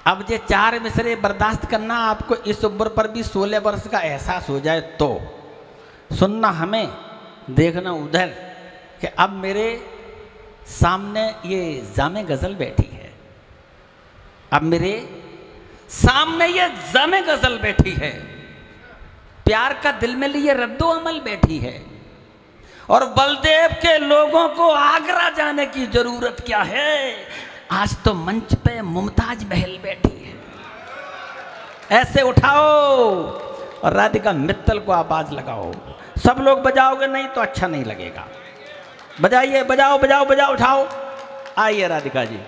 अब ये 4 मिसरे बर्दाश्त करना आपको इस उम्र पर भी 16 वर्ष का एहसास हो जाए तो सुनना हमें, देखना उधर कि अब मेरे सामने ये जामे गज़ल बैठी है, अब मेरे सामने ये जामे गज़ल बैठी है, प्यार का दिल में लिए रद्दो अमल बैठी है, और बलदेव के लोगों को आगरा जाने की जरूरत क्या है, आज तो मंच पे मुमताज महल बैठी है। ऐसे उठाओ और राधिका मित्तल को आवाज लगाओ। सब लोग बजाओगे नहीं तो अच्छा नहीं लगेगा। बजाइए, बजाओ बजाओ बजाओ, उठाओ। आइए राधिका जी।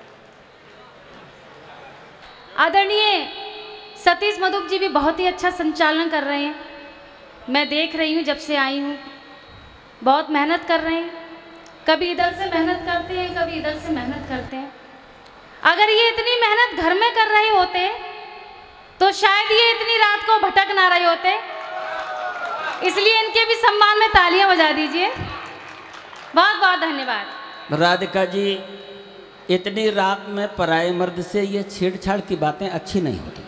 आदरणीय सतीश मधुप जी भी बहुत ही अच्छा संचालन कर रहे हैं। मैं देख रही हूँ, जब से आई हूँ बहुत मेहनत कर रहे हैं। कभी इधर से मेहनत करते हैं, कभी इधर से मेहनत करते हैं। अगर ये इतनी मेहनत घर में कर रहे होते तो शायद ये इतनी रात को भटक ना रहे होते। इसलिए इनके भी सम्मान में तालियां बजा दीजिए। बहुत बहुत धन्यवाद। राधिका जी, इतनी रात में पराये मर्द से ये छेड़छाड़ की बातें अच्छी नहीं होती।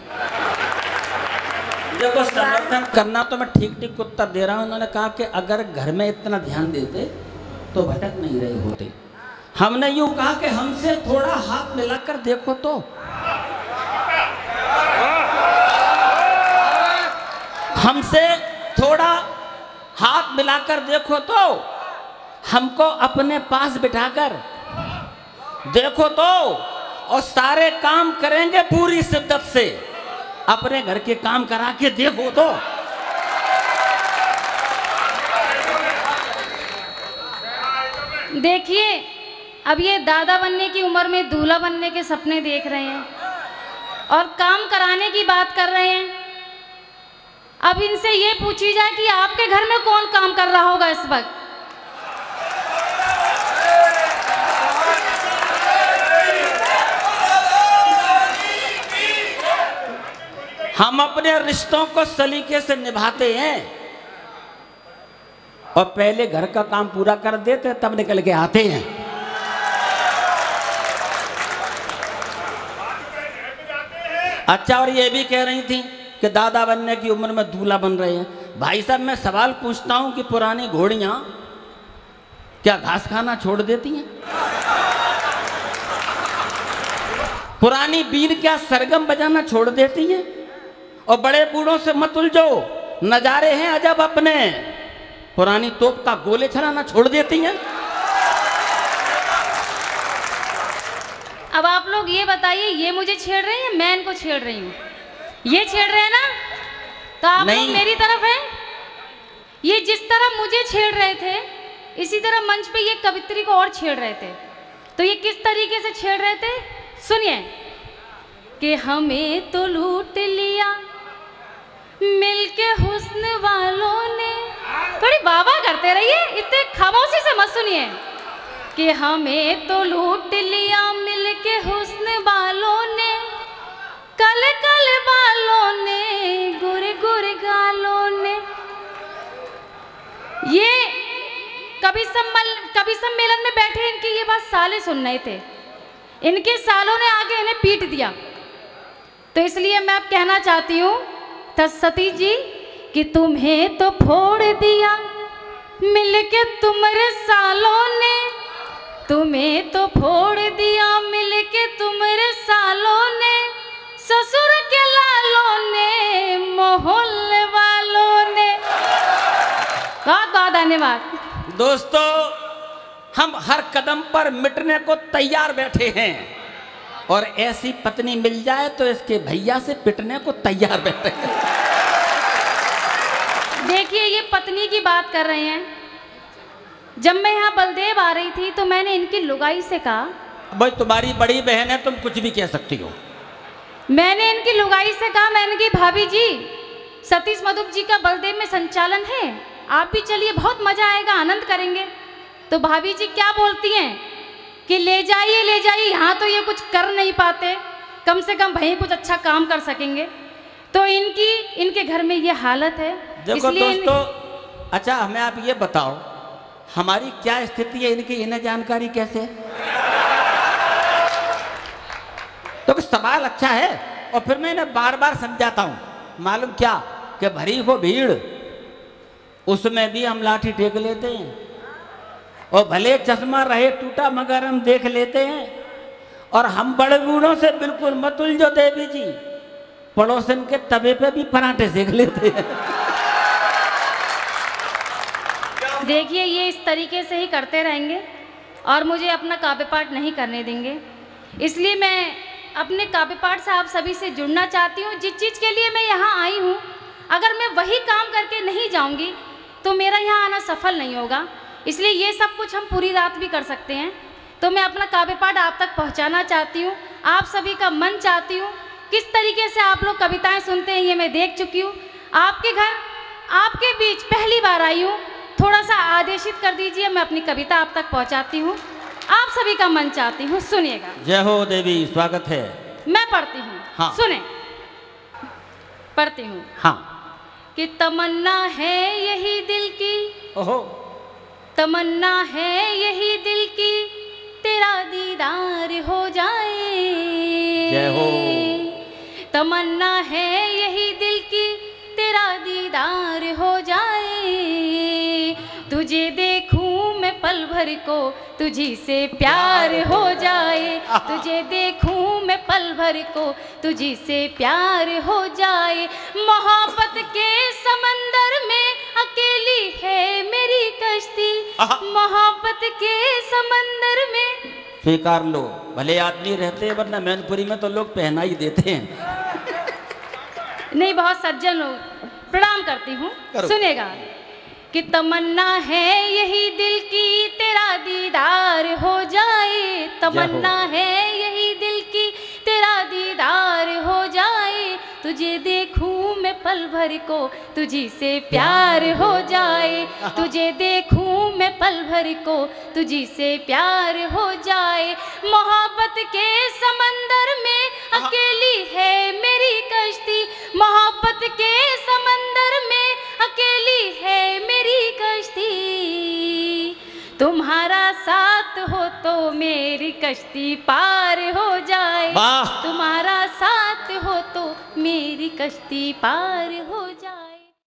देखो, समर्थन करना तो मैं ठीक ठीक उत्तर दे रहा हूँ। उन्होंने कहा कि अगर घर में इतना ध्यान देते तो भटक नहीं रहे होते। हमने यूं कहा कि हमसे थोड़ा हाथ मिलाकर देखो तो, हमसे थोड़ा हाथ मिलाकर देखो तो, हमको अपने पास बिठाकर देखो तो, और सारे काम करेंगे पूरी शिद्दत से। अपने घर के काम करा के देखो तो। देखिए, अब ये दादा बनने की उम्र में दूल्हा बनने के सपने देख रहे हैं और काम कराने की बात कर रहे हैं। अब इनसे ये पूछी जाए कि आपके घर में कौन काम कर रहा होगा इस वक्त। हम अपने रिश्तों को सलीके से निभाते हैं और पहले घर का काम पूरा कर देते तब निकल के आते हैं। अच्छा, और ये भी कह रही थी कि दादा बनने की उम्र में दूल्हा बन रहे हैं। भाई साहब, मैं सवाल पूछता हूं कि पुरानी घोड़ियां क्या घास खाना छोड़ देती हैं? पुरानी बीन क्या सरगम बजाना छोड़ देती हैं? और बड़े बूढ़ों से मत उलझो, नजारे हैं अजब अपने। पुरानी तोप का गोले चलाना छोड़ देती हैं। अब आप लोग ये बताइए, ये मुझे छेड़ रहे हैं, मैं इनको छेड़ रही हूँ? ये छेड़ रहे हैं ना? तो आप लोग मेरी तरफ हैं। ये जिस तरह मुझे छेड़ रहे थे, इसी तरह मंच पे ये कवित्री को और छेड़ रहे थे। तो ये किस तरीके से छेड़ रहे थे, सुनिए। कि हमें तो लूट लिया मिलके हुस्न वालों ने। थोड़ी वाह वाह करते रहिए, इतने खामोशी से मत सुनिए। कि हमें तो लूट लिया मिलके हुस्न वालों ने, कल कल बालों ने, गुर गुर गालों ने। ये कवि सम्मेलन में बैठे इनकी ये बात साले सुन रहे थे। इनके सालों ने आगे इन्हें पीट दिया। तो इसलिए मैं अब कहना चाहती हूँ सतीश जी कि तुम्हें तो फोड़ दिया मिलके तुम्हारे सालों ने, तुम्हें तो फोड़ दिया मिलके तुम्हारे सालों ने, ससुर के लालों ने, मोहल्ले वालों ने। बहुत बहुत धन्यवाद। दोस्तों, हम हर कदम पर मिटने को तैयार बैठे हैं और ऐसी पत्नी मिल जाए तो इसके भैया से पिटने को तैयार बैठे हैं। देखिए, ये पत्नी की बात कर रहे हैं। जब मैं यहाँ बलदेव आ रही थी तो मैंने इनकी लुगाई से कहा, भाई तुम्हारी बड़ी बहन है, तुम कुछ भी कह सकती हो। मैंने इनकी लुगाई से कहा, मैंने की भाभी जी, सतीश मधुप जी का बलदेव में संचालन है, आप भी चलिए, बहुत मजा आएगा, आनंद करेंगे। तो भाभी जी क्या बोलती हैं कि ले जाइए, यहाँ तो ये कुछ कर नहीं पाते, कम से कम भाई कुछ अच्छा काम कर सकेंगे। तो इनके घर में ये हालत है। देखो दोस्तों, अच्छा हमें आप ये बताओ, हमारी क्या स्थिति है, इनकी इन्हें जानकारी कैसे है? तो सवाल हाल अच्छा है। और फिर मैं इन्हें बार बार समझाता हूँ, मालूम क्या कि भरी हो भीड़ उसमें भी हम लाठी टेक लेते हैं, और भले चश्मा रहे टूटा मगर हम देख लेते हैं। और हम बड़े बूढ़ों से बिल्कुल मत उलझो देवी जी, पड़ोसन के तवे पे भी पराठे सेक लेते हैं। देखिए ये इस तरीके से ही करते रहेंगे और मुझे अपना काव्य पाठ नहीं करने देंगे, इसलिए मैं अपने काव्य पाठ से आप सभी से जुड़ना चाहती हूँ। जिस चीज़ के लिए मैं यहाँ आई हूँ, अगर मैं वही काम करके नहीं जाऊँगी तो मेरा यहाँ आना सफल नहीं होगा। इसलिए ये सब कुछ हम पूरी रात भी कर सकते हैं। तो मैं अपना काव्य पाठ आप तक पहुँचाना चाहती हूँ, आप सभी का मन चाहती हूँ। किस तरीके से आप लोग कविताएँ सुनते हैं ये मैं देख चुकी हूँ। आपके घर आपके बीच पहली बार आई हूँ, थोड़ा सा आदेशित कर दीजिए, मैं अपनी कविता आप तक पहुँचाती हूँ। आप सभी का मन चाहती हूँ, सुनिएगा। जय हो देवी, स्वागत है। मैं पढ़ती हूँ। हाँ। सुने, पढ़ती हूँ। हाँ। कि तमन्ना है यही दिल की, ओहो, तमन्ना है यही दिल की, तेरा दीदार हो जाए। जय हो। तमन्ना है यही दिल की, तेरा दीदार हो जाए। तुझे देखूं मैं पल भर को, तुझी से प्यार हो जाए। तुझे देखूं मैं पल भर को, तुझी से प्यार हो जाए। मोहब्बत के समंदर में अकेली है मेरी कश्ती, मोहब्बत के समंदर में। स्वीकार लो, भले आदमी रहते हैं वरना मैनपुरी में तो लोग पहना ही देते हैं। नहीं, बहुत सज्जन लोग, प्रणाम करती हूँ। सुनेगा कि तमन्ना है यही दिल की, तेरा दीदार हो जाए। तमन्ना है यही दिल की, तेरा दीदार हो जाए। तुझे देखूं मैं पल भर को, तुझी से प्यार हो जाए। तुझे देखूं मैं पल भर को, तुझी से प्यार हो जाए। मोहब्बत के समंदर में अकेली है मेरी कश्ती, मोहब्बत के समंदर में अकेली है मेरी कश्ती। तुम्हारा साथ हो तो मेरी कश्ती पार हो जाए। तुम्हारा साथ हो तो मेरी कश्ती पार हो जाए।